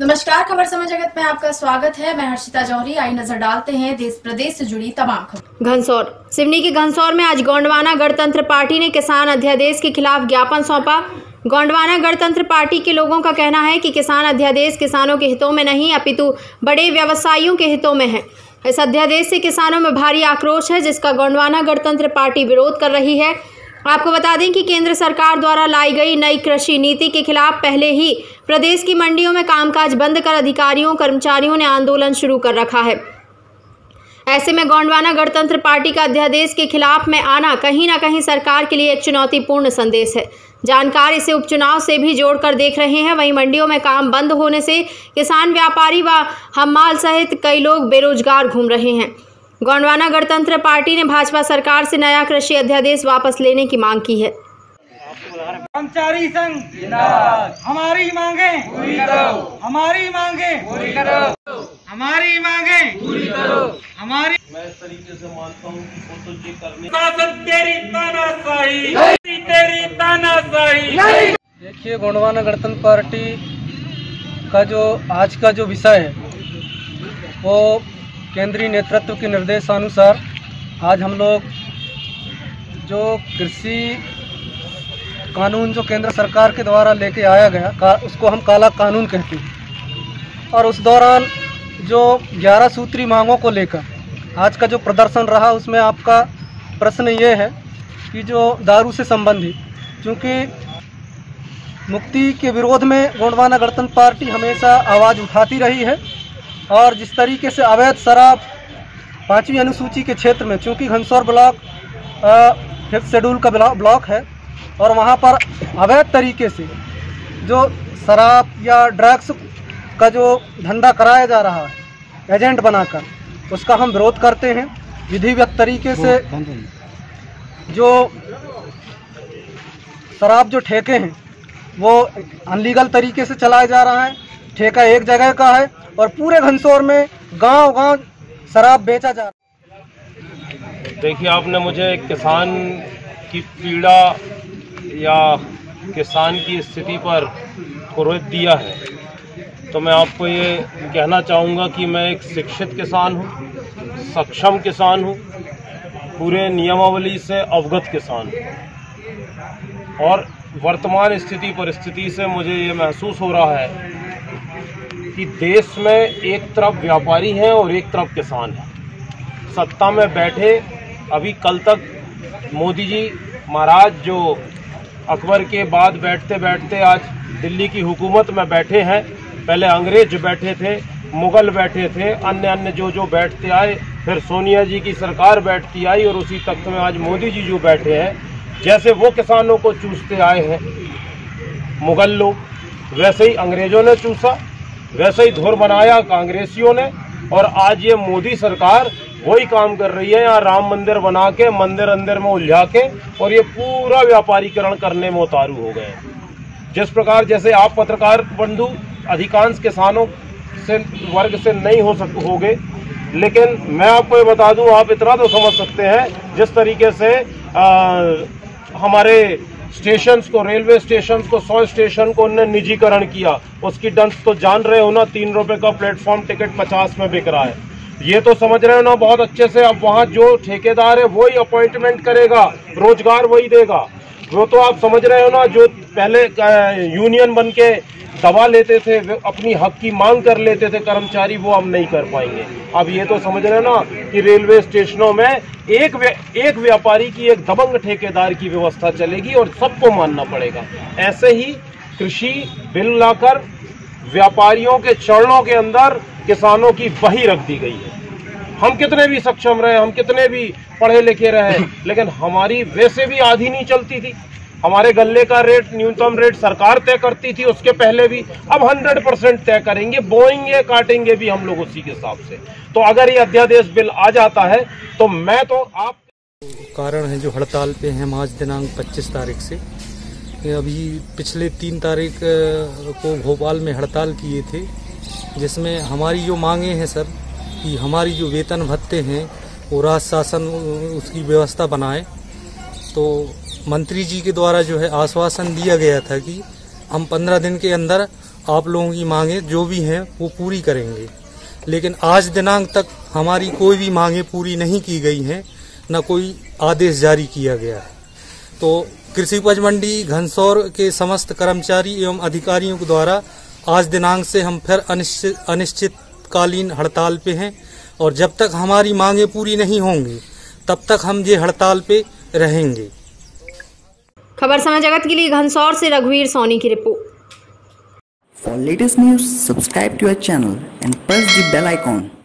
नमस्कार, खबर समय जगत में आपका स्वागत है। मैं हर्षिता जौहरी। आई नजर डालते हैं देश प्रदेश से जुड़ी तमाम खबर। घनसौर सिवनी के घनसौर में आज गोंडवाना गणतंत्र पार्टी ने किसान अध्यादेश के खिलाफ ज्ञापन सौंपा। गोंडवाना गणतंत्र पार्टी के लोगों का कहना है कि किसान अध्यादेश किसानों के हितों में नहीं अपितु बड़े व्यवसायियों के हितों में है। इस अध्यादेश से किसानों में भारी आक्रोश है, जिसका गोंडवाना गणतंत्र पार्टी विरोध कर रही है। आपको बता दें कि केंद्र सरकार द्वारा लाई गई नई कृषि नीति के खिलाफ पहले ही प्रदेश की मंडियों में कामकाज बंद कर अधिकारियों कर्मचारियों ने आंदोलन शुरू कर रखा है। ऐसे में गोंडवाना गणतंत्र पार्टी का अध्यादेश के खिलाफ में आना कहीं ना कहीं सरकार के लिए एक चुनौतीपूर्ण संदेश है। जानकार इसे उपचुनाव से भी जोड़कर देख रहे हैं। वहीं मंडियों में काम बंद होने से किसान, व्यापारी व हम्माल सहित कई लोग बेरोजगार घूम रहे हैं। गोंडवाना गणतंत्र पार्टी ने भाजपा सरकार से नया कृषि अध्यादेश वापस लेने की मांग की है। कर्मचारी संघ जिंदाबाद। हमारी मांगे पूरी करो, हमारी मांगे पूरी करो, हमारी मांगे पूरी करो, हमारी। मैं इस तरीके से मानता हूँ कि फोटो चेक करने तेरी तानाशाही, तेरी तानाशाही। देखिए, गोंडवाना गणतंत्र पार्टी का जो आज का जो विषय है वो केंद्रीय नेतृत्व के निर्देशानुसार आज हम लोग जो कृषि कानून जो केंद्र सरकार के द्वारा लेके आया गया उसको हम काला कानून कहते हैं। और उस दौरान जो 11 सूत्री मांगों को लेकर आज का जो प्रदर्शन रहा, उसमें आपका प्रश्न ये है कि जो दारू से संबंधित, क्योंकि मुक्ति के विरोध में गोंडवाना गणतंत्र पार्टी हमेशा आवाज़ उठाती रही है। और जिस तरीके से अवैध शराब 5वीं अनुसूची के क्षेत्र में, चूँकि घनसौर ब्लॉक 5th शेड्यूल का ब्लॉक है और वहाँ पर अवैध तरीके से जो शराब या ड्रग्स का जो धंधा कराया जा रहा है एजेंट बनाकर, उसका हम विरोध करते हैं। विधिवत तरीके से जो शराब जो ठेके हैं वो अनलीगल तरीके से चलाया जा रहा है। ठेका एक जगह का है और पूरे घनसौर में गांव-गांव शराब बेचा जा रहा है। देखिए, आपने मुझे किसान की पीड़ा या किसान की स्थिति पर कुर्बान दिया है, तो मैं आपको ये कहना चाहूँगा कि मैं एक शिक्षित किसान हूँ, सक्षम किसान हूँ, पूरे नियमावली से अवगत किसान हूँ। और वर्तमान स्थिति परिस्थिति से मुझे ये महसूस हो रहा है कि देश में एक तरफ व्यापारी हैं और एक तरफ किसान हैं। सत्ता में बैठे अभी कल तक मोदी जी महाराज जो अकबर के बाद बैठते बैठते आज दिल्ली की हुकूमत में बैठे हैं। पहले अंग्रेज बैठे थे, मुगल बैठे थे, अन्य जो बैठते आए, फिर सोनिया जी की सरकार बैठती आई और उसी तख्त में आज मोदी जी जो बैठे हैं। जैसे वो किसानों को चूसते आए हैं मुगल लोग, वैसे ही अंग्रेजों ने चूसा, वैसे ही धुर बनाया कांग्रेसियों ने। और आज ये मोदी सरकार वही काम कर रही है, यहाँ राम मंदिर बना के मंदिर अंदर में उलझा के और ये पूरा व्यापारीकरण करने में उतारू हो गए। जिस प्रकार जैसे आप पत्रकार बंधु अधिकांश किसानों से वर्ग से नहीं होगे, लेकिन मैं आपको ये बता दूं, आप इतना तो समझ सकते हैं जिस तरीके से हमारे स्टेशंस को, रेलवे स्टेशंस को, 100 स्टेशन को उन्होंने निजीकरण किया, उसकी डंस तो जान रहे हो ना। 3 रुपए का प्लेटफॉर्म टिकट 50 में बिक रहा है, ये तो समझ रहे हो ना बहुत अच्छे से। अब वहाँ जो ठेकेदार है वही अपॉइंटमेंट करेगा, रोजगार वही देगा। वो तो आप समझ रहे हो ना, जो पहले यूनियन बन के दबा लेते थे, अपनी हक की मांग कर लेते थे कर्मचारी, वो अब नहीं कर पाएंगे। अब ये तो समझ रहे हो ना कि रेलवे स्टेशनों में एक व्यापारी की, एक दबंग ठेकेदार की व्यवस्था चलेगी और सबको मानना पड़ेगा। ऐसे ही कृषि बिल लाकर व्यापारियों के चरणों के अंदर किसानों की बही रख दी गई है। हम कितने भी सक्षम रहे, हम कितने भी पढ़े लिखे रहे, लेकिन हमारी वैसे भी आधी नहीं चलती थी। हमारे गल्ले का रेट, न्यूनतम रेट सरकार तय करती थी, उसके पहले भी। अब 100% तय करेंगे, बोएंगे, काटेंगे भी हम लोग उसी के हिसाब से। तो अगर ये अध्यादेश बिल आ जाता है तो मैं तो आप कारण है जो हड़ताल पे हैं आज दिनांक 25 तारीख से। अभी पिछले 3 तारीख को भोपाल में हड़ताल किए थे, जिसमें हमारी जो मांगे हैं सर कि हमारी जो वेतन भत्ते हैं वो राज्य शासन उसकी व्यवस्था बनाए। तो मंत्री जी के द्वारा जो है आश्वासन दिया गया था कि हम 15 दिन के अंदर आप लोगों की मांगें जो भी हैं वो पूरी करेंगे। लेकिन आज दिनांक तक हमारी कोई भी मांगें पूरी नहीं की गई हैं, न कोई आदेश जारी किया गया है। तो कृषि उपज मंडी घनसौर के समस्त कर्मचारी एवं अधिकारियों के द्वारा आज दिनांक से हम फिर अनिश्चितकालीन हड़ताल पे हैं और जब तक हमारी मांगें पूरी नहीं होंगी तब तक हम ये हड़ताल पे रहेंगे। खबर समय जगत के लिए घनसौर से रघुवीर सोनी की रिपोर्ट। For latest news, subscribe to our channel and press the bell icon.